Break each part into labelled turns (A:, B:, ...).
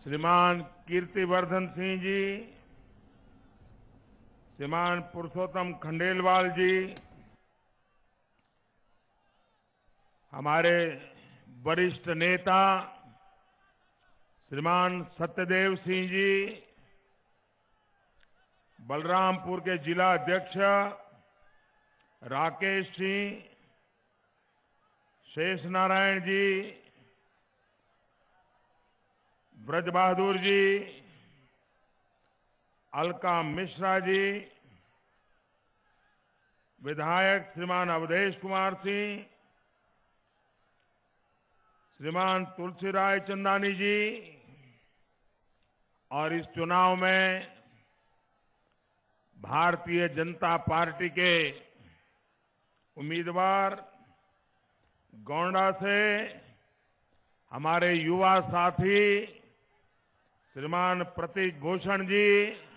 A: श्रीमान कीर्तिवर्धन सिंह जी, श्रीमान पुरुषोत्तम खंडेलवाल जी, हमारे वरिष्ठ नेता श्रीमान सत्यदेव सिंह जी, बलरामपुर के जिला अध्यक्ष राकेश सिंह, शेष नारायण जी, ब्रज बहादुर जी, अलका मिश्रा जी, विधायक श्रीमान अवधेश कुमार सिंह, श्रीमान तुलसीराय चंदानी जी, और इस चुनाव में भारतीय जनता पार्टी के उम्मीदवार गोंडा से हमारे युवा साथी श्रीमान प्रतीक भूषण जी,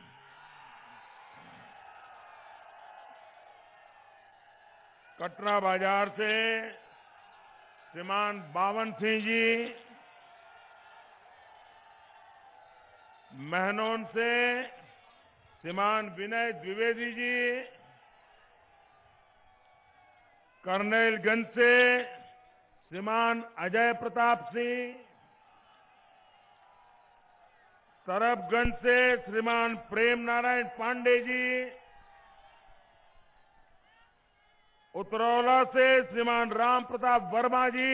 A: कटरा बाजार से श्रीमान बावन सिंह जी, महनौन से श्रीमान विनय द्विवेदी जी, करनेलगंज से श्रीमान अजय प्रताप सिंह, तरबगंज से श्रीमान प्रेम नारायण पांडे जी, उतरौला से श्रीमान राम प्रताप वर्मा जी,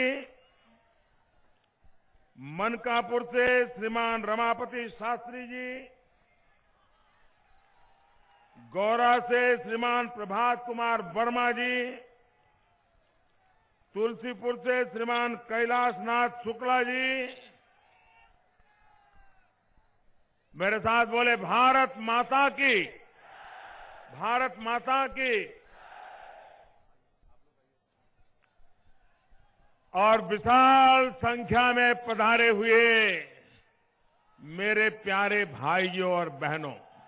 A: मनकापुर से श्रीमान रमापति शास्त्री जी, गौरा से श्रीमान प्रभात कुमार वर्मा जी, तुलसीपुर से श्रीमान कैलाश नाथ शुक्ला जी, मेरे साथ बोले भारत माता की, भारत माता की। और विशाल संख्या में पधारे हुए मेरे प्यारे भाइयों और बहनों,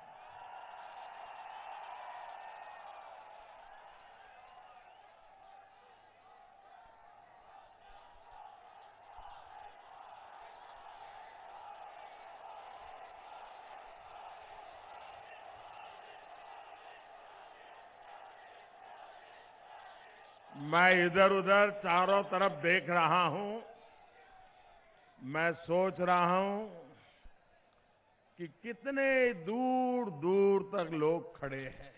A: मैं इधर उधर चारों तरफ देख रहा हूं। मैं सोच रहा हूं कि कितने दूर दूर तक लोग खड़े हैं।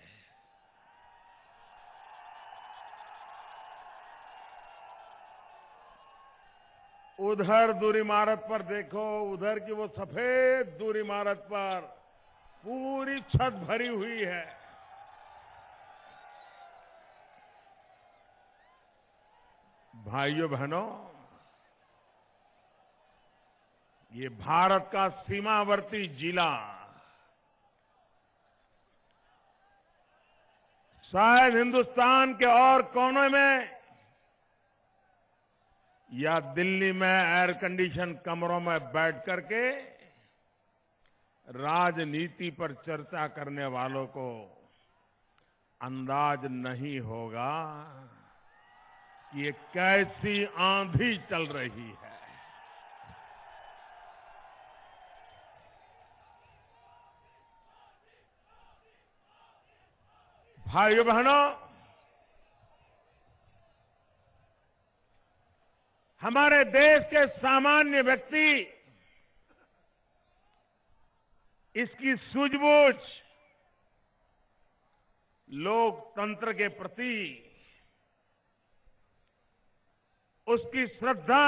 A: उधर दूर इमारत पर देखो, उधर की वो सफेद दूर इमारत पर पूरी छत भरी हुई है। भाइयों बहनों, ये भारत का सीमावर्ती जिला शायद हिंदुस्तान के और कोने में या दिल्ली में एयर कंडीशन कमरों में बैठ करके राजनीति पर चर्चा करने वालों को अंदाज नहीं होगा कि ये कैसी आंधी चल रही है। भाइयों बहनों, हमारे देश के सामान्य व्यक्ति इसकी सूझबूझ लोकतंत्र के प्रति, उसकी श्रद्धा,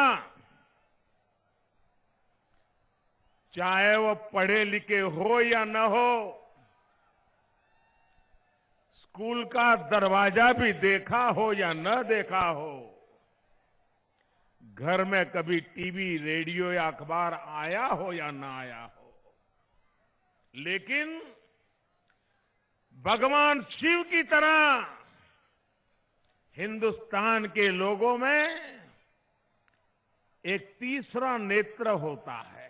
A: चाहे वो पढ़े लिखे हो या न हो, स्कूल का दरवाजा भी देखा हो या न देखा हो, घर में कभी टीवी, रेडियो या अखबार आया हो या न आया हो, लेकिन भगवान शिव की तरह हिंदुस्तान के लोगों में एक तीसरा नेत्र होता है।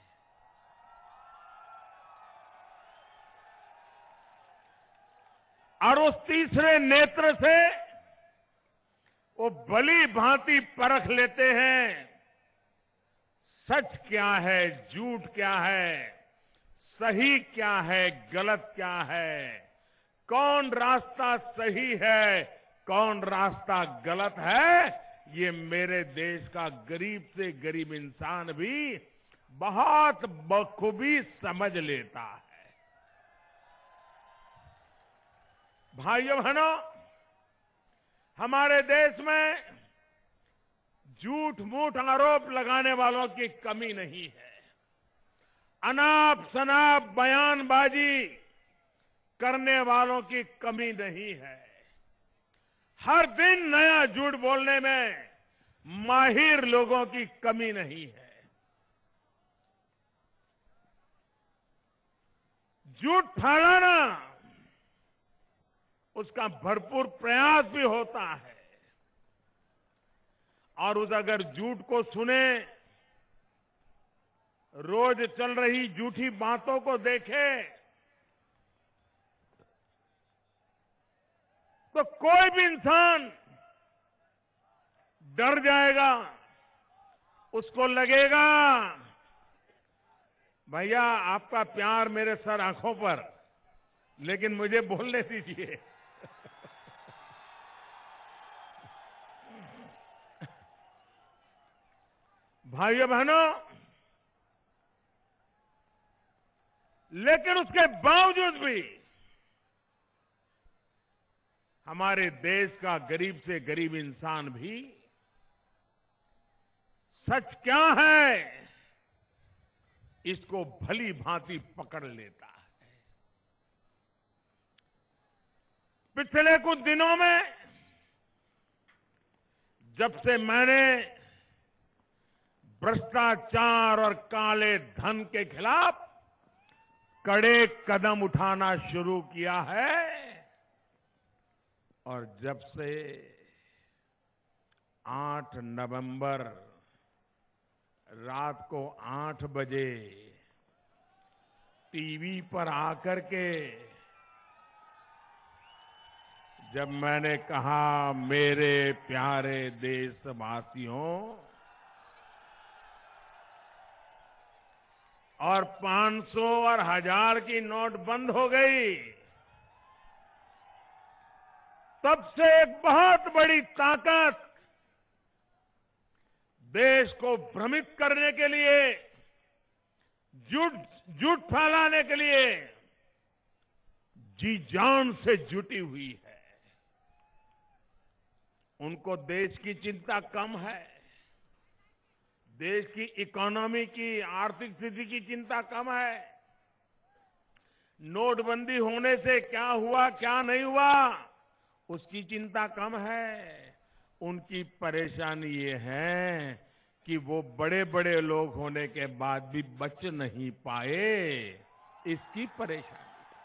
A: और उस तीसरे नेत्र से वो भली भांति परख लेते हैं सच क्या है, झूठ क्या है, सही क्या है, गलत क्या है, कौन रास्ता सही है, कौन रास्ता गलत है, ये मेरे देश का गरीब से गरीब इंसान भी बहुत बखूबी समझ लेता है। भाइयों बहनों, हमारे देश में झूठ मूठ आरोप लगाने वालों की कमी नहीं है। अनाप शनाप बयानबाजी करने वालों की कमी नहीं है। हर दिन नया झूठ बोलने में माहिर लोगों की कमी नहीं है। झूठ फैलाना, उसका भरपूर प्रयास भी होता है, और उस अगर झूठ को सुने, रोज चल रही झूठी बातों को देखे, तो कोई भी इंसान डर जाएगा। उसको लगेगा भैया आपका प्यार मेरे सर आंखों पर, लेकिन मुझे बोलने दीजिए। भाइयों बहनों, लेकिन उसके बावजूद भी हमारे देश का गरीब से गरीब इंसान भी सच क्या है इसको भली भांति पकड़ लेता है। पिछले कुछ दिनों में जब से मैंने भ्रष्टाचार और काले धन के खिलाफ कड़े कदम उठाना शुरू किया है, और जब से 8 नवंबर रात को 8 बजे टीवी पर आकर के जब मैंने कहा मेरे प्यारे देशवासियों, और 500 और 1000 की नोट बंद हो गई, तब से एक बहुत बड़ी ताकत देश को भ्रमित करने के लिए, झूठ फैलाने के लिए जी जान से जुटी हुई है। उनको देश की चिंता कम है, देश की इकोनॉमी की, आर्थिक स्थिति की चिंता कम है। नोटबंदी होने से क्या हुआ क्या नहीं हुआ उसकी चिंता कम है। उनकी परेशानी ये है कि वो बड़े बड़े लोग होने के बाद भी बच नहीं पाए, इसकी परेशानी।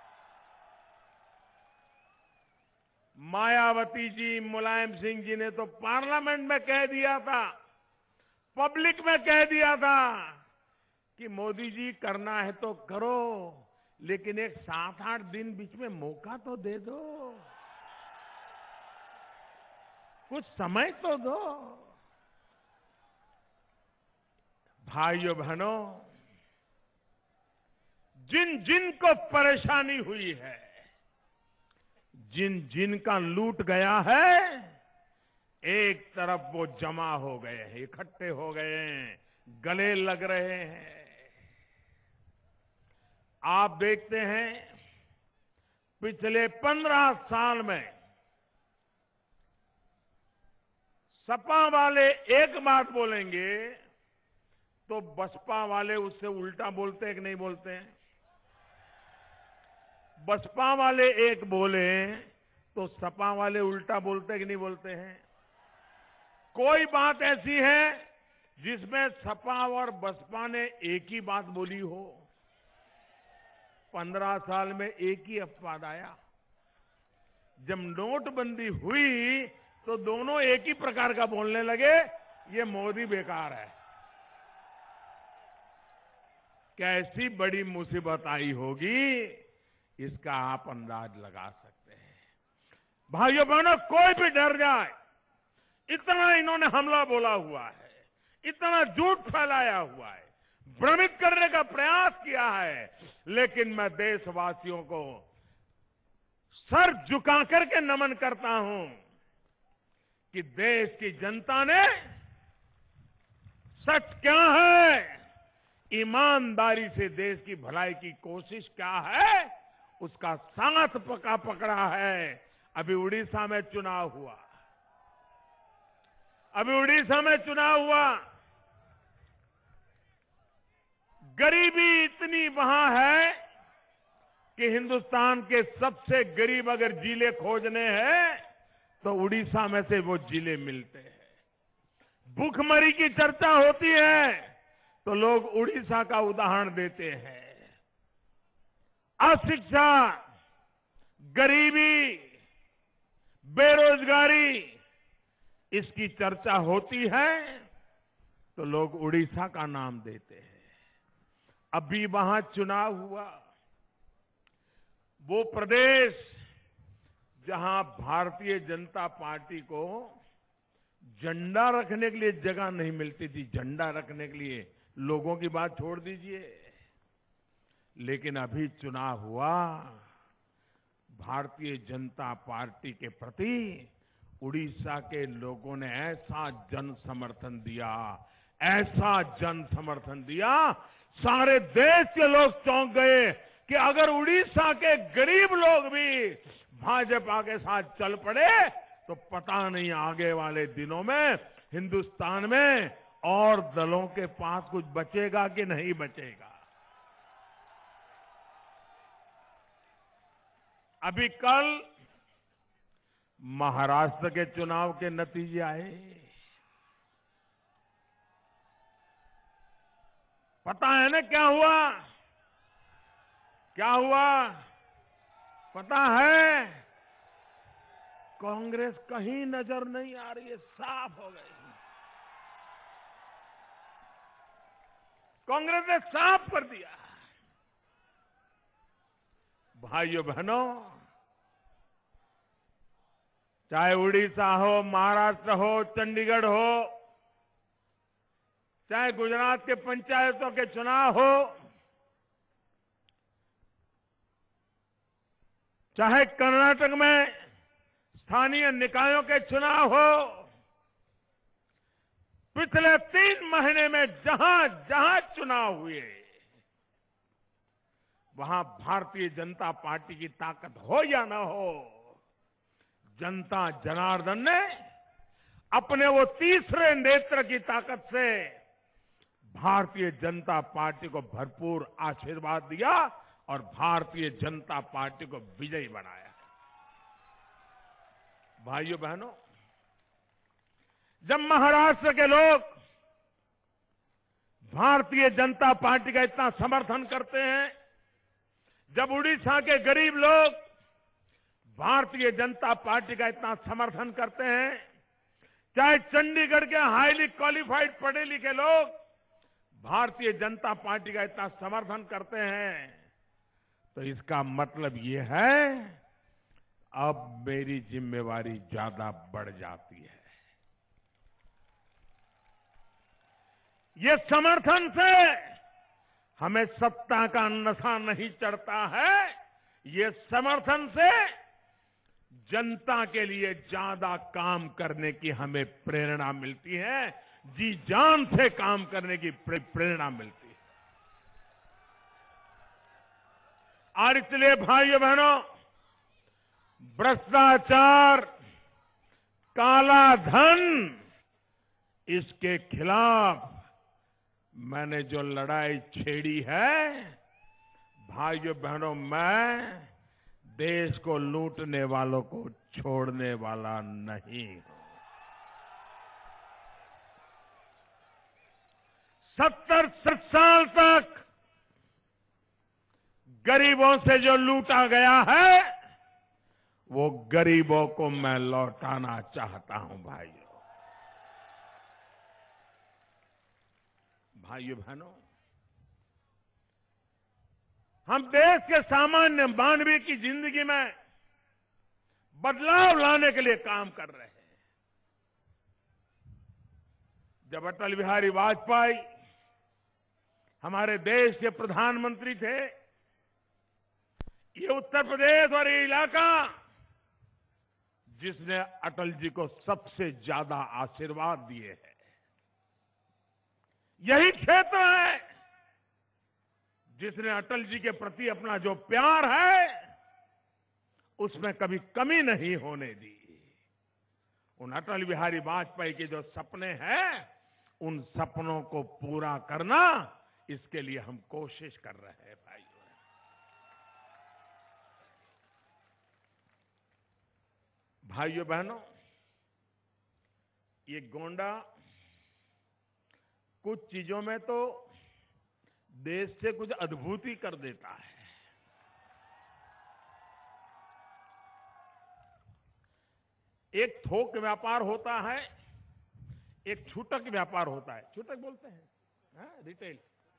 A: मायावती जी, मुलायम सिंह जी ने तो पार्लियामेंट में कह दिया था, पब्लिक में कह दिया था कि मोदी जी करना है तो करो, लेकिन एक 7-8 दिन बीच में मौका तो दे दो, कुछ समय तो दो। भाइयों बहनों, जिन जिन को परेशानी हुई है, जिन जिन का लूट गया है, एक तरफ वो जमा हो गए हैं, इकट्ठे हो गए हैं, गले लग रहे हैं। आप देखते हैं पिछले 15 साल में सपा वाले एक बात बोलेंगे तो बसपा वाले उससे उल्टा बोलते हैं कि नहीं बोलते हैं? बसपा वाले एक बोले तो सपा वाले उल्टा बोलते हैं कि नहीं बोलते हैं? कोई बात ऐसी है जिसमें सपा और बसपा ने एक ही बात बोली हो? 15 साल में एक ही अपवाद आया। जब नोटबंदी हुई तो दोनों एक ही प्रकार का बोलने लगे, ये मोदी बेकार है। कैसी बड़ी मुसीबत आई होगी इसका आप अंदाज लगा सकते हैं। भाइयों बहनों, कोई भी डर जाए, इतना इन्होंने हमला बोला हुआ है, इतना झूठ फैलाया हुआ है, भ्रमित करने का प्रयास किया है। लेकिन मैं देशवासियों को सर झुका करके नमन करता हूं कि देश की जनता ने सच क्या है, ईमानदारी से देश की भलाई की कोशिश क्या है, उसका साथ पकड़ा है। अभी उड़ीसा में चुनाव हुआ, गरीबी इतनी वहां है कि हिंदुस्तान के सबसे गरीब अगर जिले खोजने हैं तो उड़ीसा में से वो जिले मिलते हैं। भूखमरी की चर्चा होती है तो लोग उड़ीसा का उदाहरण देते हैं। अशिक्षा, गरीबी, बेरोजगारी, इसकी चर्चा होती है तो लोग उड़ीसा का नाम देते हैं। अभी वहां चुनाव हुआ, वो प्रदेश जहां भारतीय जनता पार्टी को झंडा रखने के लिए जगह नहीं मिलती थी, झंडा रखने के लिए लोगों की बात छोड़ दीजिए, लेकिन अभी चुनाव हुआ, भारतीय जनता पार्टी के प्रति उड़ीसा के लोगों ने ऐसा जन समर्थन दिया, सारे देश के लोग चौंक गए कि अगर उड़ीसा के गरीब लोग भी भाजपा के साथ चल पड़े तो पता नहीं आगे वाले दिनों में हिंदुस्तान में और दलों के पास कुछ बचेगा कि नहीं बचेगा। अभी कल महाराष्ट्र के चुनाव के नतीजे आए, पता है ना क्या हुआ? पता है? कांग्रेस कहीं नजर नहीं आ रही है, साफ हो गई। कांग्रेस ने साफ कर दिया। भाइयों बहनों, चाहे उड़ीसा हो, महाराष्ट्र हो, चंडीगढ़ हो, चाहे गुजरात के पंचायतों के चुनाव हो, चाहे कर्नाटक में स्थानीय निकायों के चुनाव हो, पिछले 3 महीने में जहां चुनाव हुए वहां भारतीय जनता पार्टी की ताकत हो या ना हो, जनता जनार्दन ने अपने वो तीसरे नेत्र की ताकत से भारतीय जनता पार्टी को भरपूर आशीर्वाद दिया और भारतीय जनता पार्टी को विजयी बनाया। भाइयों बहनों, जब महाराष्ट्र के लोग भारतीय जनता पार्टी का इतना समर्थन करते हैं, जब उड़ीसा के गरीब लोग भारतीय जनता पार्टी का इतना समर्थन करते हैं, चाहे चंडीगढ़ के हाईली क्वालिफाइड पढ़े लिखे लोग भारतीय जनता पार्टी का इतना समर्थन करते हैं, तो इसका मतलब ये है अब मेरी जिम्मेवारी ज्यादा बढ़ जाती है। ये समर्थन से हमें सत्ता का नशा नहीं चढ़ता है, ये समर्थन से जनता के लिए ज्यादा काम करने की हमें प्रेरणा मिलती है, जी जान से काम करने की प्रेरणा मिलती है। और इसलिए भाइयों बहनों, भ्रष्टाचार, काला धन, इसके खिलाफ मैंने जो लड़ाई छेड़ी है, भाइयों बहनों, मैं देश को लूटने वालों को छोड़ने वाला नहीं हूं। 70 साल तक गरीबों से जो लूटा गया है, वो गरीबों को मैं लौटाना चाहता हूं। भाइयों बहनों, हम देश के सामान्य मानवीय की जिंदगी में बदलाव लाने के लिए काम कर रहे हैं। जब अटल बिहारी वाजपेयी हमारे देश के प्रधानमंत्री थे, ये उत्तर प्रदेश और ये इलाका जिसने अटल जी को सबसे ज्यादा आशीर्वाद दिए हैं, यही क्षेत्र है जिसने अटल जी के प्रति अपना जो प्यार है उसमें कभी कमी नहीं होने दी। उन अटल बिहारी वाजपेयी के जो सपने हैं, उन सपनों को पूरा करना, इसके लिए हम कोशिश कर रहे हैं भाइयों। भाइयों बहनों, ये गोंडा कुछ चीजों में तो देश से कुछ अद्भुत ही कर देता है। एक थोक व्यापार होता है, एक छूटक व्यापार होता है। छूटक बोलते हैं, रिटेल,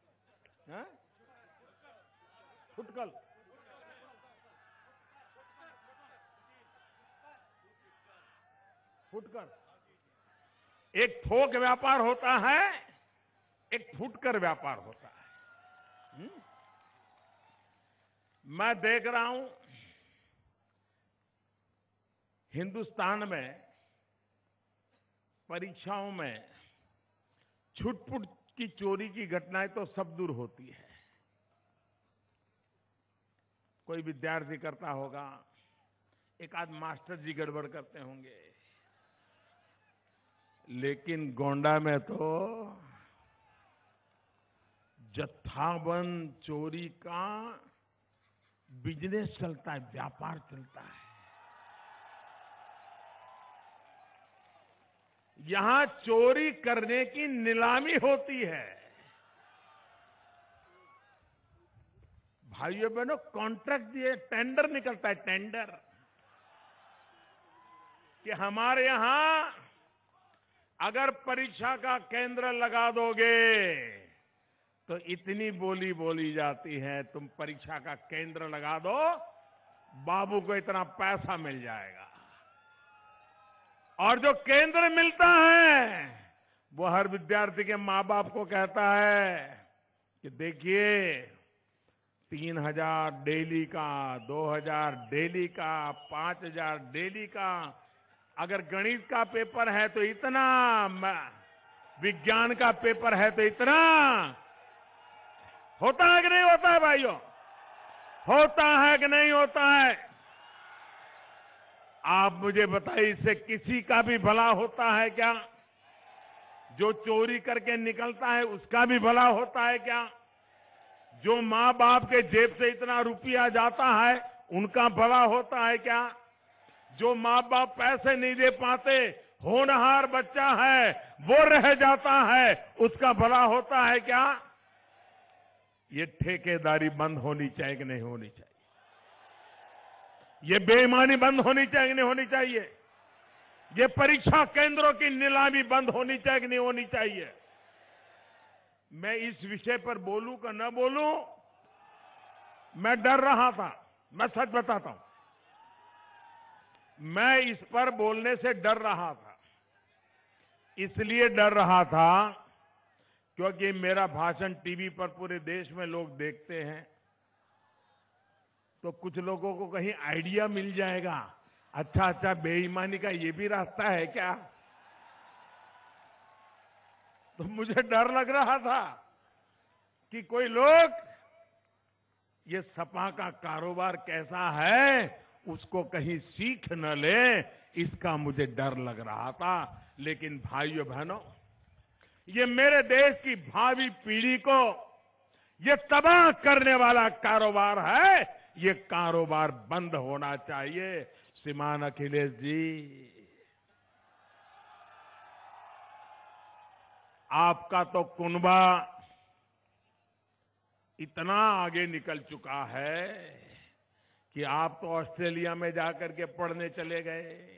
A: फुटकल। फुटकर एक थोक व्यापार होता है, एक फुटकर व्यापार होता है। मैं देख रहा हूं हिंदुस्तान में परीक्षाओं में छुटपुट की चोरी की घटनाएं तो सब दूर होती है। कोई विद्यार्थी करता होगा, एक आध मास्टर जी गड़बड़ करते होंगे, लेकिन गोंडा में तो जत्थाबंद चोरी का बिजनेस चलता है, व्यापार चलता है। यहां चोरी करने की नीलामी होती है। भाइयों बहनों, कॉन्ट्रैक्ट दिए, टेंडर निकलता है, टेंडर, कि हमारे यहां अगर परीक्षा का केंद्र लगा दोगे तो इतनी बोली बोली जाती है, तुम परीक्षा का केंद्र लगा दो, बाबू को इतना पैसा मिल जाएगा। और जो केंद्र मिलता है वो हर विद्यार्थी के मां बाप को कहता है कि देखिए 3000 डेली का, 2000 डेली का, 5000 डेली का, अगर गणित का पेपर है तो इतना, विज्ञान का पेपर है तो इतना। होता है कि नहीं होता है भाइयों? होता है कि नहीं होता है? आप मुझे बताइए, इससे किसी का भी भला होता है क्या? जो चोरी करके निकलता है उसका भी भला होता है क्या? जो मां बाप के जेब से इतना रुपया जाता है उनका भला होता है क्या? जो मां बाप पैसे नहीं दे पाते, होनहार बच्चा है वो रह जाता है, उसका भला होता है क्या? ये ठेकेदारी बंद होनी चाहिए कि नहीं होनी चाहिए? ये बेईमानी बंद होनी चाहिए कि नहीं होनी चाहिए? ये परीक्षा केंद्रों की नीलामी बंद होनी चाहिए कि नहीं होनी चाहिए? मैं इस विषय पर बोलूं का न बोलूं, मैं डर रहा था। मैं सच बताता हूं, मैं इस पर बोलने से डर रहा था। इसलिए डर रहा था क्योंकि मेरा भाषण टीवी पर पूरे देश में लोग देखते हैं, तो कुछ लोगों को कहीं आइडिया मिल जाएगा, अच्छा बेईमानी का ये भी रास्ता है क्या? तो मुझे डर लग रहा था कि कोई लोग ये सपा का कारोबार कैसा है उसको कहीं सीख न ले, इसका मुझे डर लग रहा था। लेकिन भाइयों बहनों, ये मेरे देश की भावी पीढ़ी को ये तबाह करने वाला कारोबार है। ये कारोबार बंद होना चाहिए। श्रीमान अखिलेश जी, आपका तो कुनबा इतना आगे निकल चुका है कि आप तो ऑस्ट्रेलिया में जाकर के पढ़ने चले गए।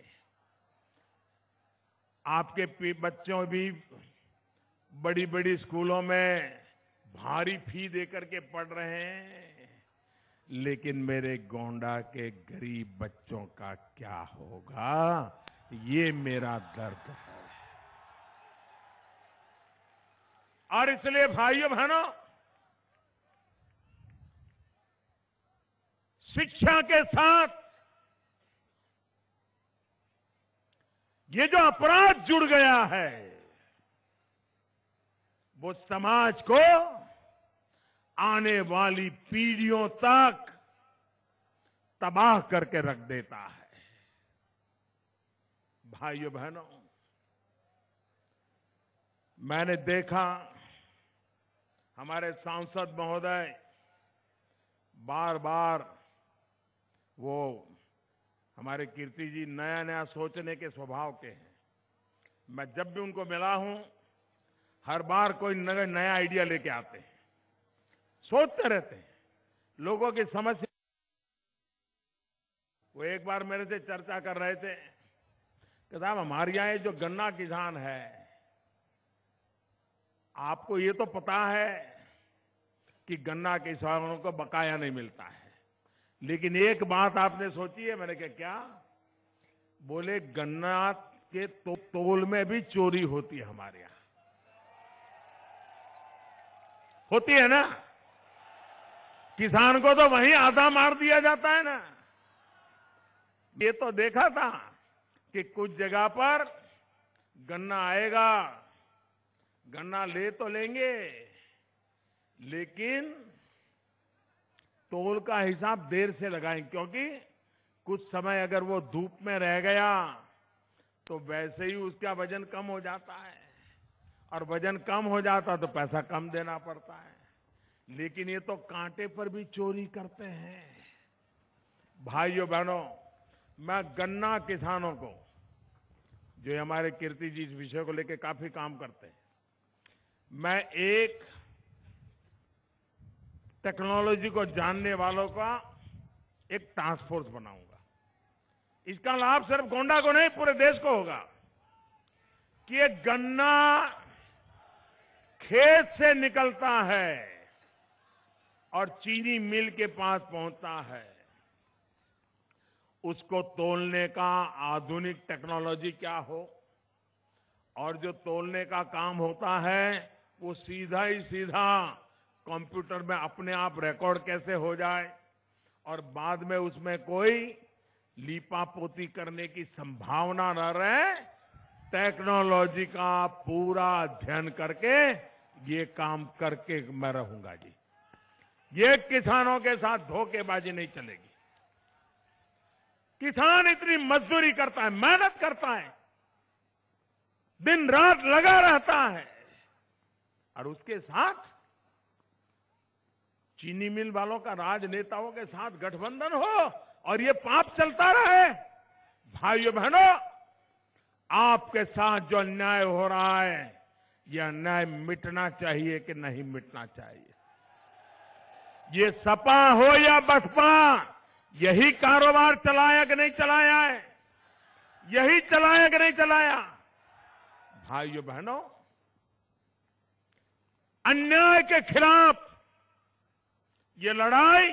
A: आपके बच्चों भी बड़ी बड़ी स्कूलों में भारी फी देकर के पढ़ रहे हैं। लेकिन मेरे गोंडा के गरीब बच्चों का क्या होगा, ये मेरा दर्द है। और इसलिए भाइयों बहनों, शिक्षा के साथ ये जो अपराध जुड़ गया है, वो समाज को आने वाली पीढ़ियों तक तबाह करके रख देता है। भाइयों बहनों, मैंने देखा हमारे सांसद महोदय बार बार, वो हमारे कीर्ति जी नया नया सोचने के स्वभाव के हैं। मैं जब भी उनको मिला हूं, हर बार कोई नया आइडिया लेके आते हैं, सोचते रहते हैं लोगों की समस्या। वो एक बार मेरे से चर्चा कर रहे थे कि साहब हमारे यहाँ ये जो गन्ना किसान है, आपको ये तो पता है कि गन्ना किसानों को बकाया नहीं मिलता है, लेकिन एक बात आपने सोची है? मैंने कहा क्या? बोले गन्ना के तोल में भी चोरी होती है हमारे यहां। होती है ना? किसान को तो वहीं आधा मार दिया जाता है ना। ये तो देखा था कि कुछ जगह पर गन्ना आएगा, गन्ना ले तो लेंगे, लेकिन तोल का हिसाब देर से लगाएंगे, क्योंकि कुछ समय अगर वो धूप में रह गया तो वैसे ही उसका वजन कम हो जाता है, और वजन कम हो जाता तो पैसा कम देना पड़ता है। लेकिन ये तो कांटे पर भी चोरी करते हैं। भाइयों बहनों, मैं गन्ना किसानों को, जो हमारे कीर्ति जी इस विषय को लेकर काफी काम करते हैं, मैं एक टेक्नोलॉजी को जानने वालों का एक टास्क फोर्स बनाऊंगा। इसका लाभ सिर्फ गोंडा को नहीं, पूरे देश को होगा कि ये गन्ना खेत से निकलता है और चीनी मिल के पास पहुंचता है, उसको तोलने का आधुनिक टेक्नोलॉजी क्या हो, और जो तोलने का काम होता है वो सीधा ही सीधा कंप्यूटर में अपने आप रिकॉर्ड कैसे हो जाए, और बाद में उसमें कोई लीपापोती करने की संभावना न रहे, टेक्नोलॉजी का पूरा अध्ययन करके ये काम करके मैं रहूंगा जी। ये किसानों के साथ धोखेबाजी नहीं चलेगी। किसान इतनी मजदूरी करता है, मेहनत करता है, दिन रात लगा रहता है, और उसके साथ चीनी मिल वालों का राजनेताओं के साथ गठबंधन हो और ये पाप चलता रहे। भाइयों बहनों, आपके साथ जो अन्याय हो रहा है, यह अन्याय मिटना चाहिए कि नहीं मिटना चाहिए? ये सपा हो या बसपा, यही कारोबार चलाया कि नहीं चलाया है? यही चलाया कि नहीं चलाया? भाइयों बहनों, अन्याय के खिलाफ ये लड़ाई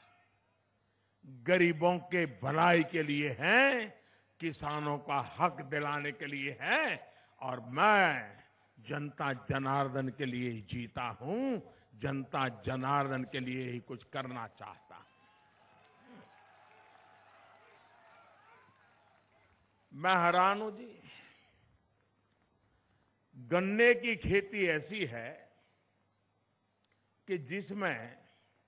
A: गरीबों के भलाई के लिए है, किसानों का हक दिलाने के लिए है, और मैं जनता जनार्दन के लिए ही जीता हूं, जनता जनार्दन के लिए ही कुछ करना चाहता हूं। मैं हैरान हूं जी, गन्ने की खेती ऐसी है कि जिसमें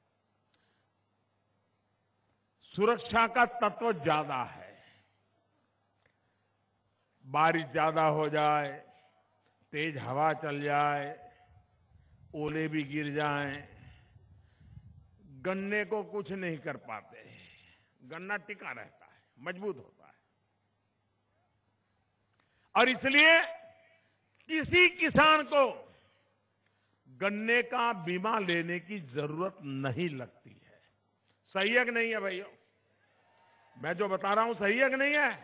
A: सुरक्षा का तत्व ज्यादा है। बारिश ज्यादा हो जाए, तेज हवा चल जाए, ओले भी गिर जाएं, गन्ने को कुछ नहीं कर पाते। गन्ना टिका रहता है, मजबूत होता है, और इसलिए किसी किसान को गन्ने का बीमा लेने की जरूरत नहीं लगती है। सही है कि नहीं है भैया? मैं जो बता रहा हूं सही है कि नहीं है?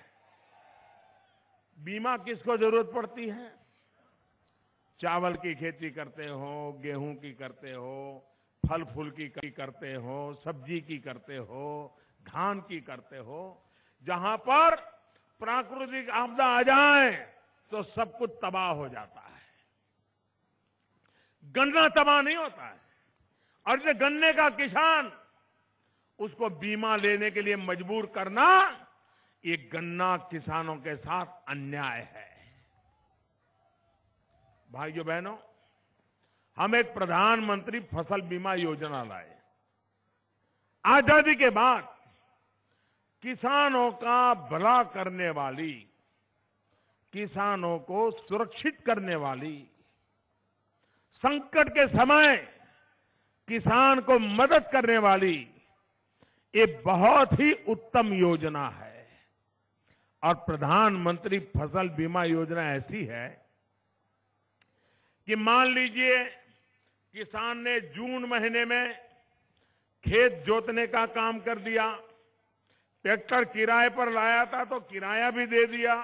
A: बीमा किसको जरूरत पड़ती है? चावल की खेती करते हो, गेहूं की करते हो, फल फूल की करते हो, सब्जी की करते हो, धान की करते हो। जहां पर प्राकृतिक आपदा आ जाए तो सब कुछ तबाह हो जाता है। गन्ना तबाह नहीं होता है। और जो गन्ने का किसान, उसको बीमा लेने के लिए मजबूर करना, ये गन्ना किसानों के साथ अन्याय है। भाइयों बहनों, हम एक प्रधानमंत्री फसल बीमा योजना लाए। आजादी के बाद किसानों का भला करने वाली, किसानों को सुरक्षित करने वाली, संकट के समय किसान को मदद करने वाली ये बहुत ही उत्तम योजना है। और प्रधानमंत्री फसल बीमा योजना ऐसी है कि मान लीजिए किसान ने जून महीने में खेत जोतने का काम कर दिया, ट्रैक्टर किराए पर लाया था तो किराया भी दे दिया,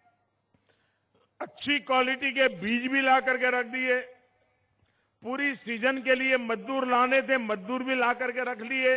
A: अच्छी क्वालिटी के बीज भी ला करके रख दिए, पूरी सीजन के लिए मजदूर लाने थे, मजदूर भी ला करके रख लिए,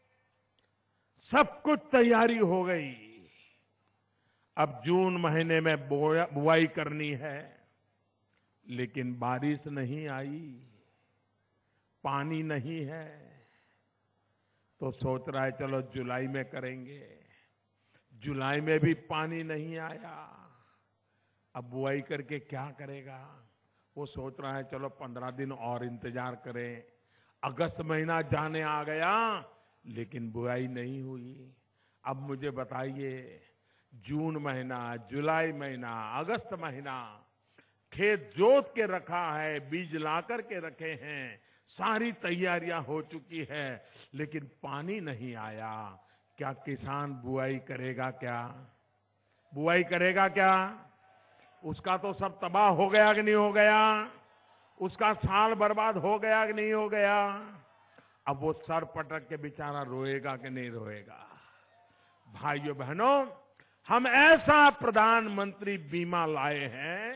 A: सब कुछ तैयारी हो गई। अब जून महीने में बुआई करनी है, लेकिन बारिश नहीं आई, पानी नहीं है, तो सोच रहा है चलो जुलाई में करेंगे। जुलाई में भी पानी नहीं आया, अब बुआई करके क्या करेगा? वो सोच रहा है चलो 15 दिन और इंतजार करें। अगस्त महीना जाने आ गया, लेकिन बुआई नहीं हुई। अब मुझे बताइए, जून महीना, जुलाई महीना, अगस्त महीना खेत जोत के रखा है, बीज ला करके रखे हैं, सारी तैयारियां हो चुकी है, लेकिन पानी नहीं आया। क्या किसान बुआई करेगा? क्या बुआई करेगा? क्या उसका तो सब तबाह हो गया कि नहीं हो गया? उसका साल बर्बाद हो गया कि नहीं हो गया? अब वो सर पटक के बेचारा रोएगा कि नहीं रोएगा? भाइयों बहनों, हम ऐसा प्रधानमंत्री बीमा लाए हैं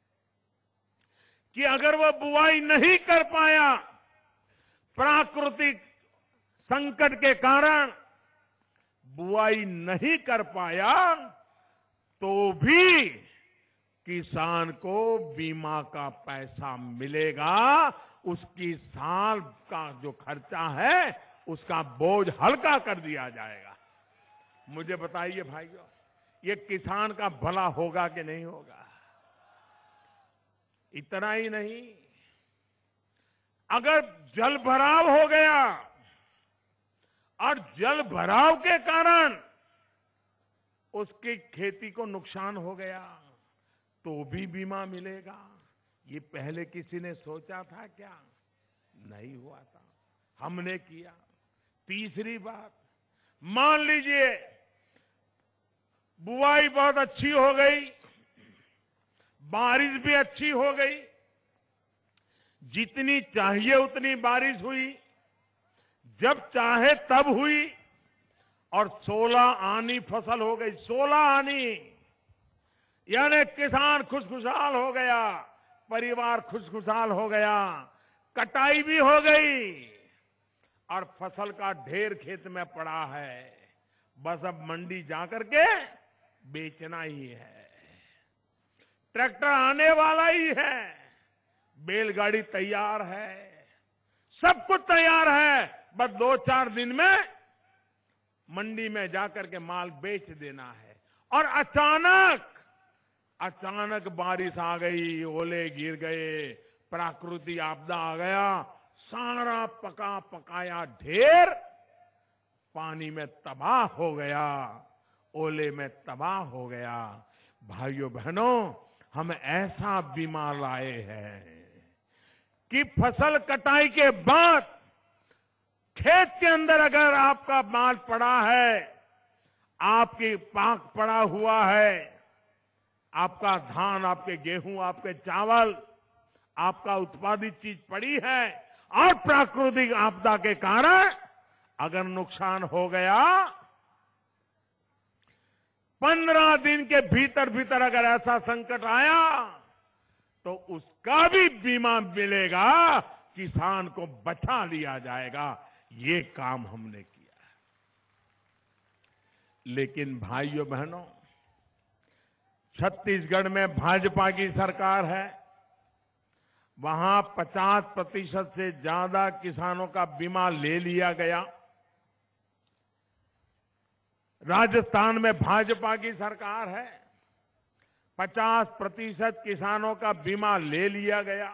A: कि अगर वो बुआई नहीं कर पाया, प्राकृतिक संकट के कारण बुआई नहीं कर पाया, तो भी किसान को बीमा का पैसा मिलेगा। उसकी साल का जो खर्चा है उसका बोझ हल्का कर दिया जाएगा। मुझे बताइए भाइयों, ये किसान का भला होगा कि नहीं होगा? इतना ही नहीं, अगर जल भराव हो गया और जल भराव के कारण उसकी खेती को नुकसान हो गया, तो भी बीमा मिलेगा। ये पहले किसी ने सोचा था क्या? नहीं हुआ था, हमने किया। तीसरी बात, मान लीजिए बुआई बहुत अच्छी हो गई, बारिश भी अच्छी हो गई, जितनी चाहिए उतनी बारिश हुई, जब चाहे तब हुई, और 16 आनी फसल हो गई। 16 आनी यानी किसान खुशखुशाल हो गया, परिवार खुशखुशाल हो गया, कटाई भी हो गई और फसल का ढेर खेत में पड़ा है, बस अब मंडी जाकर के बेचना ही है। ट्रैक्टर आने वाला ही है, बैलगाड़ी तैयार है, सब कुछ तैयार है, बस 2-4 दिन में मंडी में जाकर के माल बेच देना है। और अचानक बारिश आ गई, ओले गिर गए, प्राकृतिक आपदा आ गया, सारा पका पकाया ढेर पानी में तबाह हो गया, ओले में तबाह हो गया। भाइयों बहनों, हम ऐसा बीमा लाए हैं कि फसल कटाई के बाद खेत के अंदर अगर आपका माल पड़ा है, आपकी पाक पड़ा हुआ है, आपका धान, आपके गेहूं, आपके चावल, आपका उत्पादित चीज पड़ी है, और प्राकृतिक आपदा के कारण अगर नुकसान हो गया, 15 दिन के भीतर भीतर अगर ऐसा संकट आया, तो उसका भी बीमा मिलेगा, किसान को बचा लिया जाएगा। ये काम हमने किया है। लेकिन भाइयों बहनों, छत्तीसगढ़ में भाजपा की सरकार है, वहां 50% से ज्यादा किसानों का बीमा ले लिया गया। राजस्थान में भाजपा की सरकार है, 50% किसानों का बीमा ले लिया गया।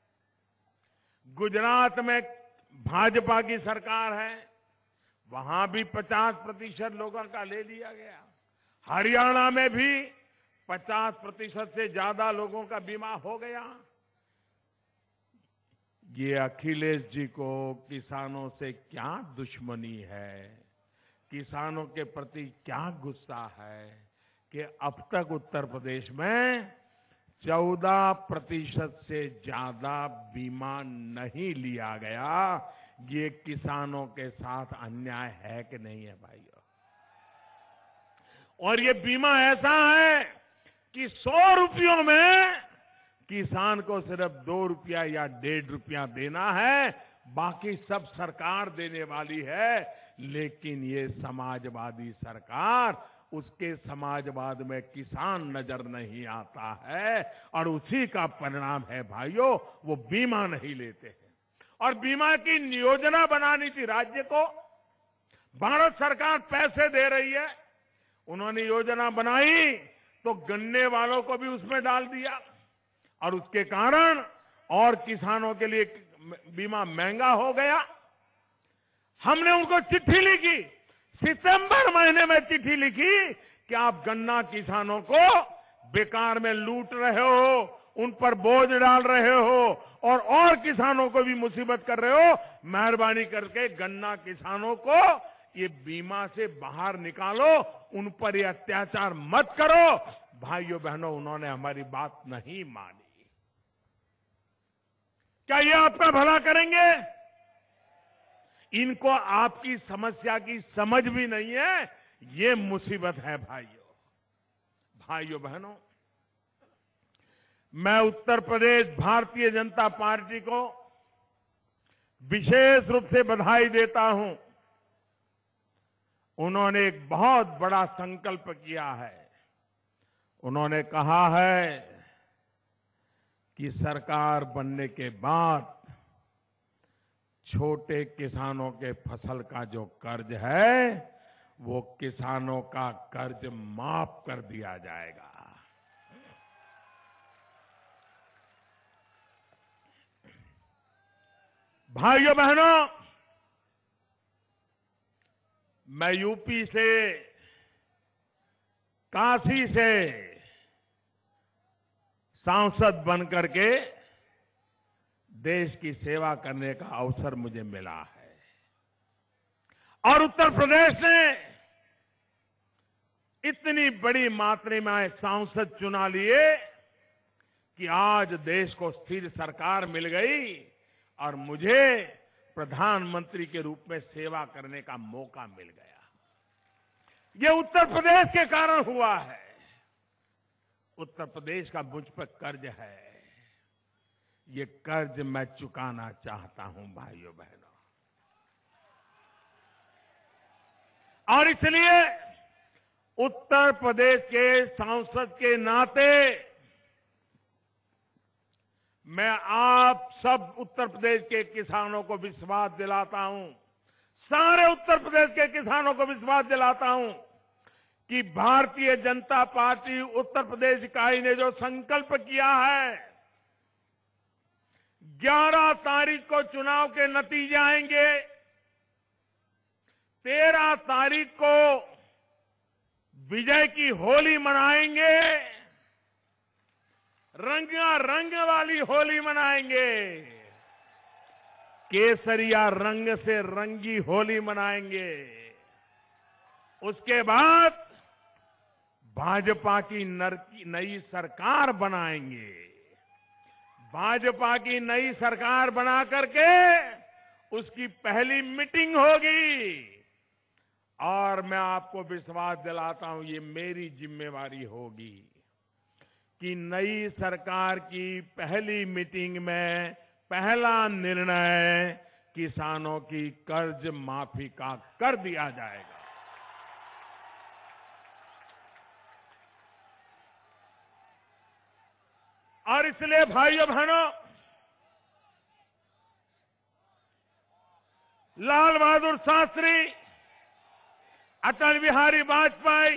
A: गुजरात में भाजपा की सरकार है, वहां भी 50% लोगों का ले लिया गया। हरियाणा में भी 50% से ज्यादा लोगों का बीमा हो गया। ये अखिलेश जी को किसानों से क्या दुश्मनी है, किसानों के प्रति क्या गुस्सा है कि अब तक उत्तर प्रदेश में 14% से ज्यादा बीमा नहीं लिया गया। ये किसानों के साथ अन्याय है कि नहीं है भाइयों? और ये बीमा ऐसा है कि 100 रुपयों में किसान को सिर्फ 2 रुपया या 1.5 रुपया देना है, बाकी सब सरकार देने वाली है। लेकिन ये समाजवादी सरकार, उसके समाजवाद में किसान नजर नहीं आता है और उसी का परिणाम है भाइयों, वो बीमा नहीं लेते हैं। और बीमा की योजना बनानी थी राज्य को, भारत सरकार पैसे दे रही है, उन्होंने योजना बनाई तो गन्ने वालों को भी उसमें डाल दिया और उसके कारण और किसानों के लिए बीमा महंगा हो गया। हमने उनको चिट्ठी लिखी, सितंबर महीने में चिट्ठी लिखी कि आप गन्ना किसानों को बेकार में लूट रहे हो, उन पर बोझ डाल रहे हो और किसानों को भी मुसीबत कर रहे हो। मेहरबानी करके गन्ना किसानों को ये बीमा से बाहर निकालो, उन पर ये अत्याचार मत करो। भाइयों बहनों, उन्होंने हमारी बात नहीं मानी। क्या ये आपका भला करेंगे? इनको आपकी समस्या की समझ भी नहीं है, ये मुसीबत है भाइयों बहनों। मैं उत्तर प्रदेश भारतीय जनता पार्टी को विशेष रूप से बधाई देता हूं। उन्होंने एक बहुत बड़ा संकल्प किया है। उन्होंने कहा है कि सरकार बनने के बाद छोटे किसानों के फसल का जो कर्ज है, वो किसानों का कर्ज माफ कर दिया जाएगा। भाइयों बहनों, मैं यूपी से, काशी से सांसद बनकर के देश की सेवा करने का अवसर मुझे मिला है और उत्तर प्रदेश ने इतनी बड़ी मात्रा में सांसद चुना लिए कि आज देश को स्थिर सरकार मिल गई और मुझे प्रधानमंत्री के रूप में सेवा करने का मौका मिल गया। ये उत्तर प्रदेश के कारण हुआ है। उत्तर प्रदेश का मुझ पर कर्ज है, ये कर्ज मैं चुकाना चाहता हूं भाइयों बहनों। और इसलिए उत्तर प्रदेश के सांसद के नाते मैं आप सब उत्तर प्रदेश के किसानों को विश्वास दिलाता हूं, सारे उत्तर प्रदेश के किसानों को विश्वास दिलाता हूं कि भारतीय जनता पार्टी उत्तर प्रदेश इकाई ने जो संकल्प किया है, 11 तारीख को चुनाव के नतीजे आएंगे, 13 तारीख को विजय की होली मनाएंगे, रंग वाली होली मनाएंगे, केसरिया रंग से रंगी होली मनाएंगे। उसके बाद भाजपा की नई सरकार बनाएंगे। भाजपा की नई सरकार बना करके उसकी पहली मीटिंग होगी और मैं आपको विश्वास दिलाता हूं, ये मेरी जिम्मेवारी होगी कि नई सरकार की पहली मीटिंग में पहला निर्णय किसानों की कर्ज माफी का कर दिया जाएगा। और इसलिए भाइयों बहनों, लाल बहादुर शास्त्री, अटल बिहारी वाजपेयी।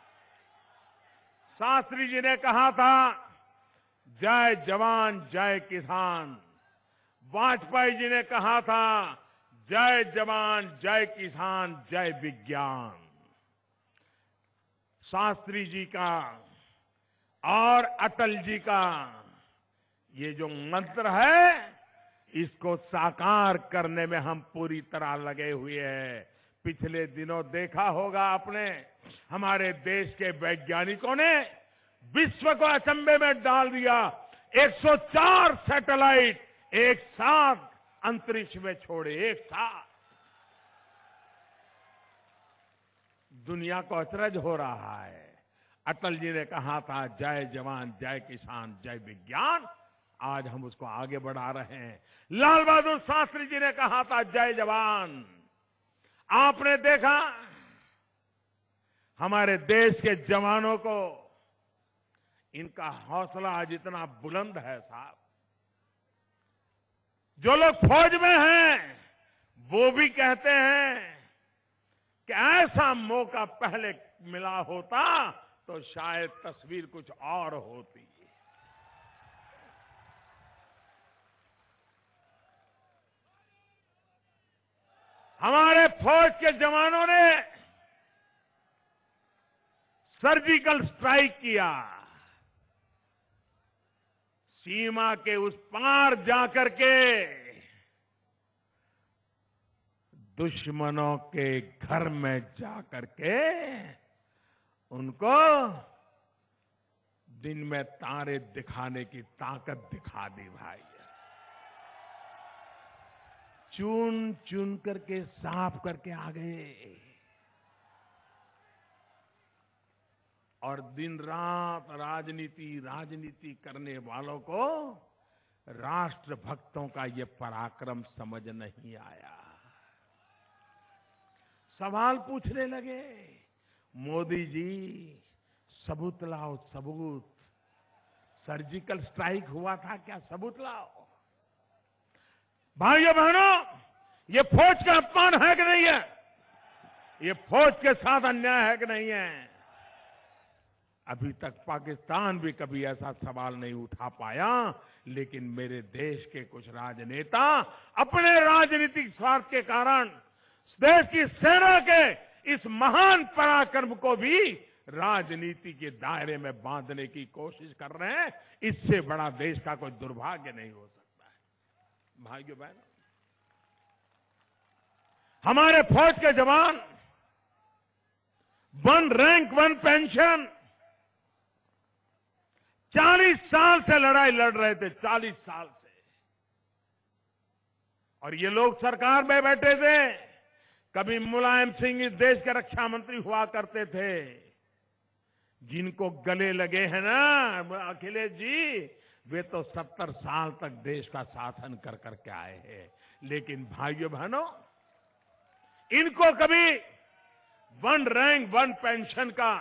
A: शास्त्री जी ने कहा था, जय जवान जय किसान। वाजपेयी जी ने कहा था, जय जवान जय किसान जय विज्ञान। शास्त्री जी का और अटल जी का ये जो मंत्र है, इसको साकार करने में हम पूरी तरह लगे हुए हैं। पिछले दिनों देखा होगा आपने, हमारे देश के वैज्ञानिकों ने विश्व को अचंभे में डाल दिया। 104 सैटेलाइट एक साथ अंतरिक्ष में छोड़े, एक साथ। दुनिया को अचरज हो रहा है। अटल जी ने कहा था, जय जवान जय किसान जय विज्ञान। आज हम उसको आगे बढ़ा रहे हैं। लाल बहादुर शास्त्री जी ने कहा था, जय जवान। आपने देखा हमारे देश के जवानों को, इनका हौसला आज इतना बुलंद है साहब। जो लोग फौज में हैं वो भी कहते हैं कि ऐसा मौका पहले मिला होता तो शायद तस्वीर कुछ और होती। हमारे फौज के जवानों ने सर्जिकल स्ट्राइक किया। सीमा के उस पार जाकर के दुश्मनों के घर में जाकर के उनको दिन में तारे दिखाने की ताकत दिखा दी भाई। चुन चुन करके साफ करके आ गए और दिन रात राजनीति करने वालों को राष्ट्र भक्तों का ये पराक्रम समझ नहीं आया। सवाल पूछने लगे, मोदी जी सबूत लाओ, सबूत। सर्जिकल स्ट्राइक हुआ था, क्या सबूत लाओ। भाइयों बहनों, ये फौज का अपमान है कि नहीं है? ये फौज के साथ अन्याय है कि नहीं है? अभी तक पाकिस्तान भी कभी ऐसा सवाल नहीं उठा पाया, लेकिन मेरे देश के कुछ राजनेता अपने राजनीतिक स्वार्थ के कारण देश की सेना के इस महान पराक्रम को भी राजनीति के दायरे में बांधने की कोशिश कर रहे हैं। इससे बड़ा देश का कोई दुर्भाग्य नहीं हो सकता है। भाइयों बहनों, हमारे फौज के जवान 1 रैंक 1 पेंशन 40 साल से लड़ाई लड़ रहे थे, 40 साल से। और ये लोग सरकार में बैठे थे। कभी मुलायम सिंह इस देश के रक्षा मंत्री हुआ करते थे। जिनको गले लगे हैं ना अखिलेश जी, वे तो 70 साल तक देश का शासन कर करके आए हैं। लेकिन भाइयों बहनों, इनको कभी 1 रैंक 1 पेंशन का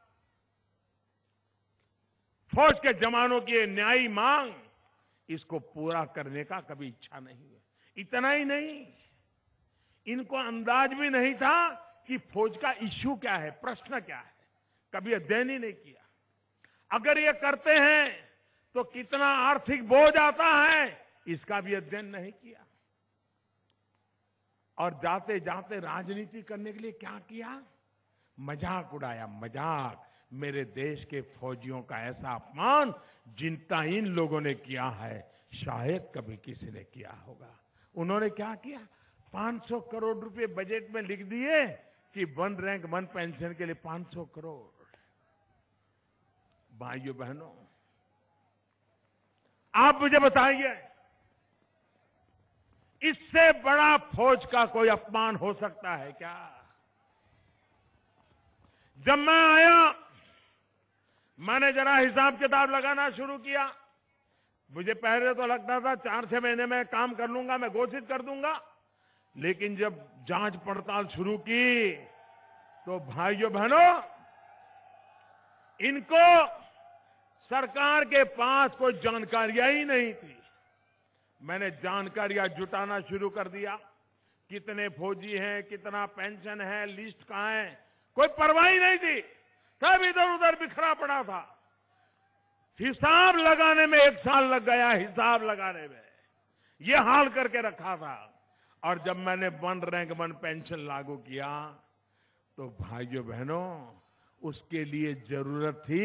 A: फौज के जवानों की न्यायी मांग, इसको पूरा करने का कभी इच्छा नहीं है। इतना ही नहीं, इनको अंदाज भी नहीं था कि फौज का इश्यू क्या है, प्रश्न क्या है। कभी अध्ययन ही नहीं किया। अगर ये करते हैं तो कितना आर्थिक बोझ आता है, इसका भी अध्ययन नहीं किया। और जाते जाते राजनीति करने के लिए क्या किया? मजाक उड़ाया, मजाक। मेरे देश के फौजियों का ऐसा अपमान जितना इन लोगों ने किया है, शायद कभी किसी ने किया होगा। उन्होंने क्या किया? 500 करोड़ रुपए बजट में लिख दिए कि 1 रैंक 1 पेंशन के लिए 500 करोड़। भाइयों बहनों, आप मुझे बताइए, इससे बड़ा फौज का कोई अपमान हो सकता है क्या? जब मैं आया, मैंने जरा हिसाब किताब लगाना शुरू किया। मुझे पहले तो लगता था 4-6 महीने में काम कर लूंगा, मैं घोषित कर दूंगा। लेकिन जब जांच पड़ताल शुरू की तो भाइयों बहनों, इनको सरकार के पास कोई जानकारियां ही नहीं थी। मैंने जानकारियां जुटाना शुरू कर दिया। कितने फौजी हैं, कितना पेंशन है, लिस्ट कहां है, कोई परवाह ही नहीं थी। सब इधर उधर बिखरा पड़ा था। हिसाब लगाने में 1 साल लग गया, हिसाब लगाने में ये हाल करके रखा था। और जब मैंने 1 रैंक 1 पेंशन लागू किया तो भाइयों बहनों उसके लिए जरूरत थी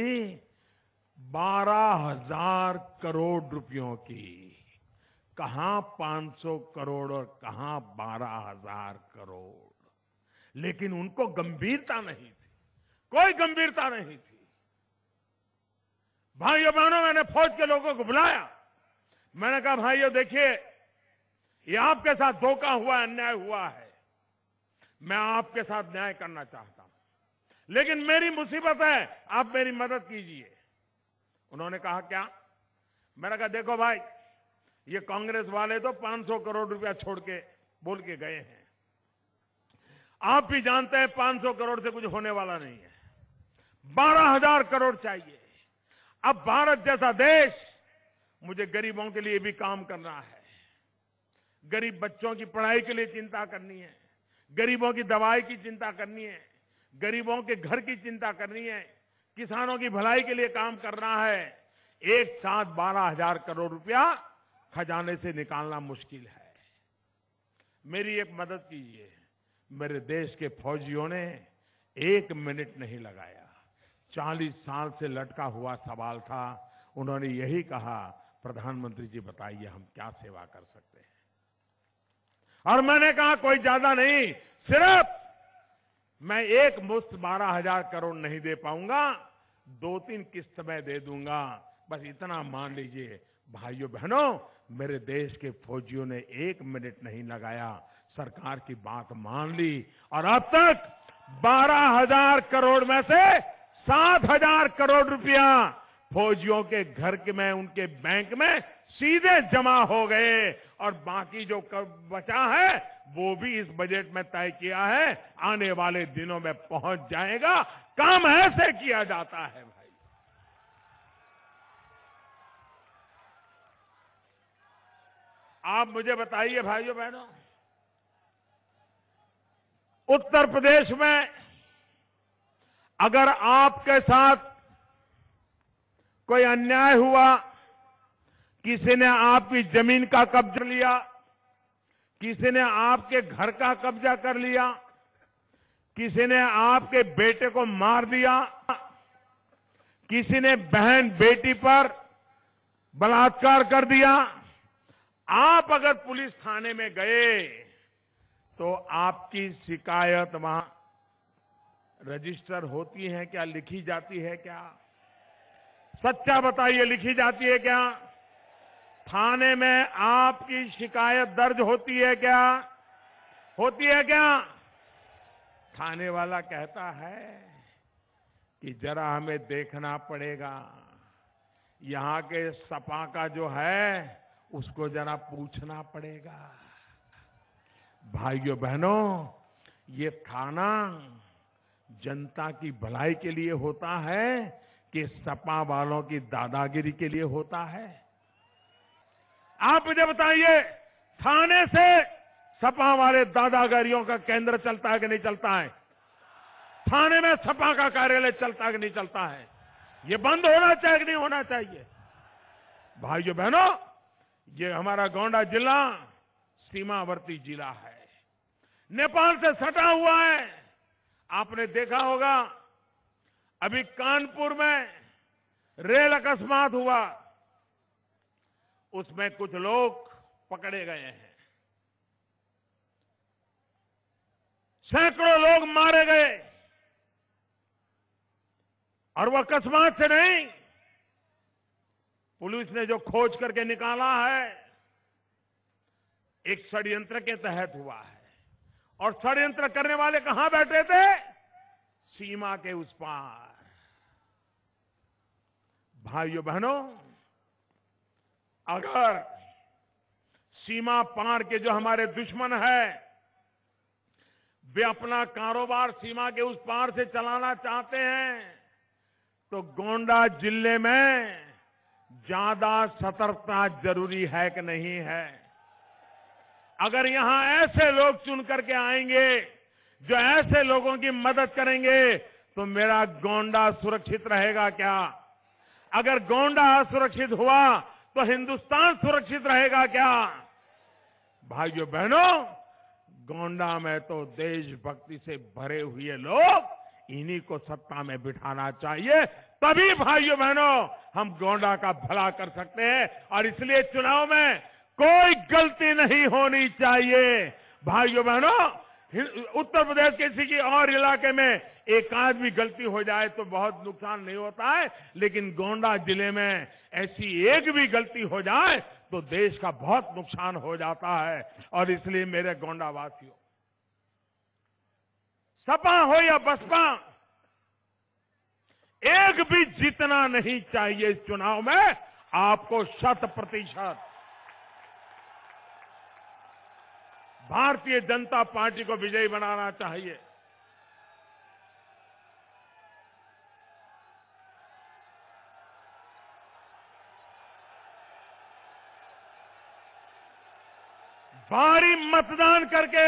A: 12,000 करोड़ रुपयों की। कहां 500 करोड़ और कहां 12,000 करोड़। लेकिन उनको गंभीरता नहीं थी, कोई गंभीरता नहीं थी। भाइयों बहनों, मैंने फौज के लोगों को बुलाया। मैंने कहा भाइयों देखिए, ये आपके साथ धोखा हुआ, अन्याय हुआ है। मैं आपके साथ न्याय करना चाहता हूं, लेकिन मेरी मुसीबत है, आप मेरी मदद कीजिए। उन्होंने कहा क्या? मैंने कहा देखो भाई, ये कांग्रेस वाले तो 500 करोड़ रुपया छोड़ के बोल के गए हैं। आप भी जानते हैं 500 करोड़ से कुछ होने वाला नहीं है, 12,000 करोड़ चाहिए। अब भारत जैसा देश, मुझे गरीबों के लिए भी काम करना है। गरीब बच्चों की पढ़ाई के लिए चिंता करनी है, गरीबों की दवाई की चिंता करनी है, गरीबों के घर की चिंता करनी है, किसानों की भलाई के लिए काम करना है। एक साथ 12,000 करोड़ रुपया खजाने से निकालना मुश्किल है। मेरी एक मदद कीजिए। मेरे देश के फौजियों ने 1 मिनट नहीं लगाया। 40 साल से लटका हुआ सवाल था। उन्होंने यही कहा, प्रधानमंत्री जी बताइए हम क्या सेवा कर सकते हैं। और मैंने कहा कोई ज्यादा नहीं, सिर्फ मैं एक मुश्त 12,000 करोड़ नहीं दे पाऊंगा, 2-3 किस्त में दे दूंगा, बस इतना मान लीजिए। भाइयों बहनों, मेरे देश के फौजियों ने 1 मिनट नहीं लगाया, सरकार की बात मान ली और अब तक 12,000 करोड़ में से 7,000 करोड़ रुपया फौजियों के घर में, उनके बैंक में सीधे जमा हो गए। और बाकी जो बचा है वो भी इस बजट में तय किया है, आने वाले दिनों में पहुंच जाएगा। काम ऐसे किया जाता है भाई। आप मुझे बताइए भाइयों बहनों, उत्तर प्रदेश में अगर आपके साथ कोई अन्याय हुआ, किसी ने आपकी जमीन का कब्जा लिया, किसी ने आपके घर का कब्जा कर लिया, किसी ने आपके बेटे को मार दिया, किसी ने बहन बेटी पर बलात्कार कर दिया, आप अगर पुलिस थाने में गए तो आपकी शिकायत वहां रजिस्टर होती है क्या, लिखी जाती है क्या? सच्चा बताइए, लिखी जाती है क्या? थाने में आपकी शिकायत दर्ज होती है क्या? होती है क्या? थाने वाला कहता है कि जरा हमें देखना पड़ेगा, यहां के सपा का जो है उसको जरा पूछना पड़ेगा। भाइयों बहनों, ये थाना जनता की भलाई के लिए होता है कि सपा वालों की दादागिरी के लिए होता है? आप मुझे बताइए, थाने से सपा वाले दादागिरियों का केंद्र चलता है कि नहीं चलता है? थाने में सपा का कार्यालय चलता है कि नहीं चलता है? ये बंद होना चाहिए कि नहीं होना चाहिए? भाइयों बहनों, ये हमारा गोंडा जिला सीमावर्ती जिला है, नेपाल से सटा हुआ है। आपने देखा होगा अभी कानपुर में रेल अकस्मात हुआ, उसमें कुछ लोग पकड़े गए हैं, सैकड़ों लोग मारे गए, और वह अकस्मात से नहीं, पुलिस ने जो खोज करके निकाला है एक षड्यंत्र के तहत हुआ है। और षड्यंत्र करने वाले कहां बैठे थे? सीमा के उस पार। भाइयों बहनों, अगर सीमा पार के जो हमारे दुश्मन है वे अपना कारोबार सीमा के उस पार से चलाना चाहते हैं तो गोंडा जिले में ज्यादा सतर्कता जरूरी है कि नहीं है? अगर यहां ऐसे लोग चुन करके आएंगे जो ऐसे लोगों की मदद करेंगे तो मेरा गोंडा सुरक्षित रहेगा क्या? अगर गोंडा असुरक्षित हुआ तो हिंदुस्तान सुरक्षित रहेगा क्या? भाइयों बहनों, गोंडा में तो देशभक्ति से भरे हुए लोग, इन्हीं को सत्ता में बिठाना चाहिए। तभी भाइयों बहनों हम गोंडा का भला कर सकते हैं। और इसलिए चुनाव में कोई गलती नहीं होनी चाहिए। भाइयों बहनों, उत्तर प्रदेश के किसी और इलाके में एक आध भी गलती हो जाए तो बहुत नुकसान नहीं होता है, लेकिन गोंडा जिले में ऐसी एक भी गलती हो जाए तो देश का बहुत नुकसान हो जाता है। और इसलिए मेरे गोंडा वासियों, सपा हो या बसपा, एक भी जीतना नहीं चाहिए इस चुनाव में। आपको 100% भारतीय जनता पार्टी को विजयी बनाना चाहिए। भारी मतदान करके।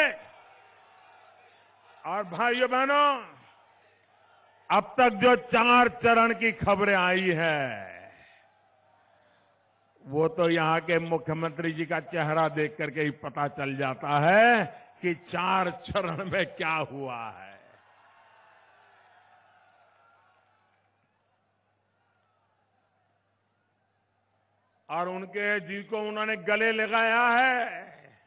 A: और भाइयों बहनों, अब तक जो 4 चरण की खबरें आई है, वो तो यहां के मुख्यमंत्री जी का चेहरा देख करके ही पता चल जाता है कि 4 चरण में क्या हुआ है। और उनके जी को उन्होंने गले लगाया है।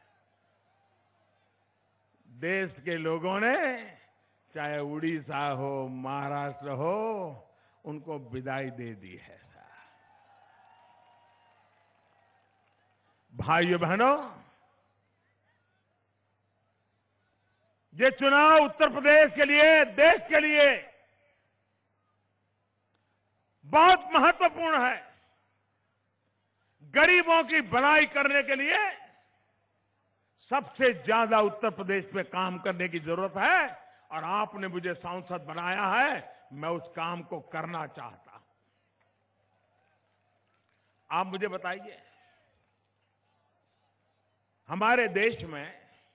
A: देश के लोगों ने, चाहे उड़ीसा हो, महाराष्ट्र हो, उनको विदाई दे दी है। भाइयों बहनों, ये चुनाव उत्तर प्रदेश के लिए, देश के लिए बहुत महत्वपूर्ण है। गरीबों की भलाई करने के लिए सबसे ज्यादा उत्तर प्रदेश पे काम करने की जरूरत है। और आपने मुझे सांसद बनाया है, मैं उस काम को करना चाहता हूं। आप मुझे बताइए, हमारे देश में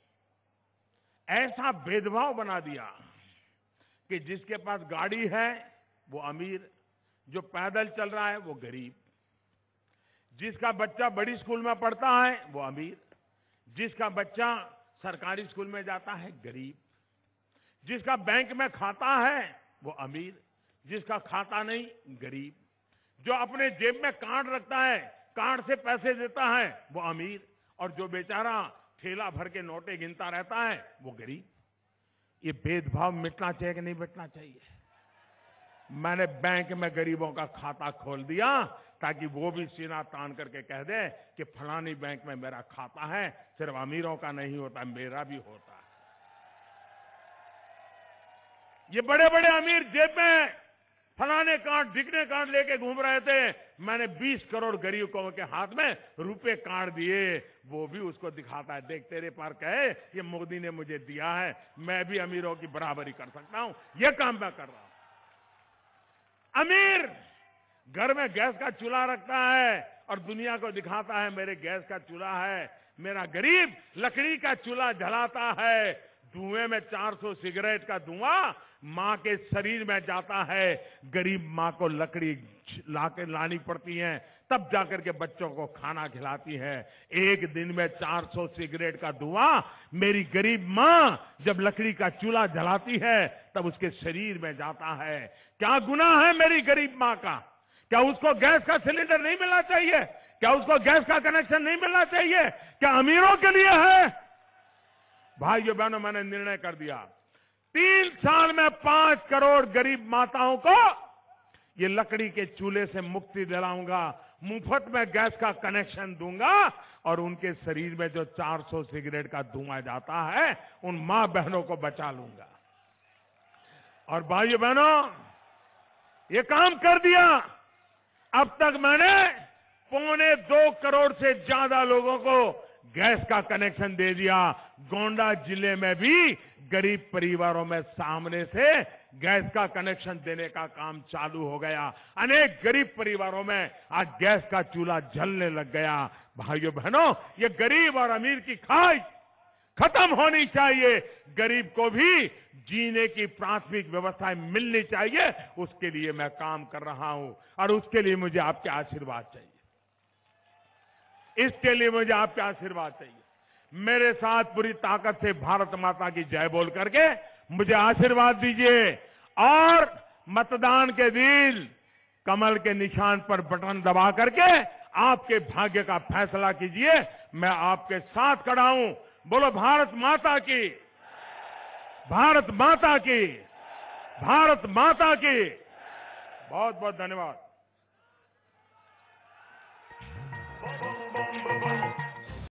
A: ऐसा भेदभाव बना दिया कि जिसके पास गाड़ी है वो अमीर, जो पैदल चल रहा है वो गरीब, जिसका बच्चा बड़ी स्कूल में पढ़ता है वो अमीर, जिसका बच्चा सरकारी स्कूल में जाता है गरीब, जिसका बैंक में खाता है वो अमीर, जिसका खाता नहीं गरीब, जो अपने जेब में कार्ड रखता है, कार्ड से पैसे देता है वो अमीर, और जो बेचारा ठेला भर के नोटे गिनता रहता है वो गरीब। ये भेदभाव मिटना चाहिए कि नहीं मिटना चाहिए? मैंने बैंक में गरीबों का खाता खोल दिया ताकि वो भी सीना तान करके कह दे कि फलानी बैंक में मेरा खाता है, सिर्फ अमीरों का नहीं होता, मेरा भी होता है। ये बड़े बड़े अमीर जेब में फलाने कार्ड, ढिकने कार्ड लेके घूम रहे थे। मैंने 20 करोड़ गरीबों के हाथ में रुपए कार्ड दिए, वो भी उसको दिखाता है, देख तेरे पार कहे ये मोदी ने मुझे दिया है, मैं भी अमीरों की बराबरी कर सकता हूं। ये काम मैं कर रहा हूं। अमीर घर में गैस का चूल्हा रखता है और दुनिया को दिखाता है मेरे गैस का चूल्हा है। मेरा गरीब लकड़ी का चूल्हा जलाता है, धुएं में 400 सिगरेट का धुआं मां के शरीर में जाता है। गरीब मां को लकड़ी लानी पड़ती है, तब जाकर के बच्चों को खाना खिलाती है। एक दिन में 400 सिगरेट का धुआं मेरी गरीब मां जब लकड़ी का चूल्हा जलाती है तब उसके शरीर में जाता है। क्या गुनाह है मेरी गरीब मां का? क्या उसको गैस का सिलेंडर नहीं मिलना चाहिए? क्या उसको गैस का कनेक्शन नहीं मिलना चाहिए? क्या अमीरों के लिए है? भाइयों बहनों, मैंने निर्णय कर दिया 3 साल में 5 करोड़ गरीब माताओं को ये लकड़ी के चूल्हे से मुक्ति दिलाऊंगा, मुफ्त में गैस का कनेक्शन दूंगा और उनके शरीर में जो 400 सिगरेट का धुआं जाता है उन मां बहनों को बचा लूंगा। और भाइयों बहनों, ये काम कर दिया। अब तक मैंने 1.25 करोड़ से ज्यादा लोगों को गैस का कनेक्शन दे दिया। गोंडा जिले में भी गरीब परिवारों में सामने से गैस का कनेक्शन देने का काम चालू हो गया। अनेक गरीब परिवारों में आज गैस का चूल्हा जलने लग गया। भाइयों बहनों, ये गरीब और अमीर की खाई खत्म होनी चाहिए। गरीब को भी जीने की प्राथमिक व्यवस्थाएं मिलनी चाहिए। उसके लिए मैं काम कर रहा हूं और उसके लिए मुझे आपके आशीर्वाद चाहिए। इसके लिए मुझे आपके आशीर्वाद चाहिए। मेरे साथ पूरी ताकत से भारत माता की जय बोल करके मुझे आशीर्वाद दीजिए और मतदान के दिन कमल के निशान पर बटन दबा करके आपके भाग्य का फैसला कीजिए। मैं आपके साथ खड़ा हूं। बोलो भारत माता की, भारत माता की, भारत माता की। बहुत बहुत धन्यवाद।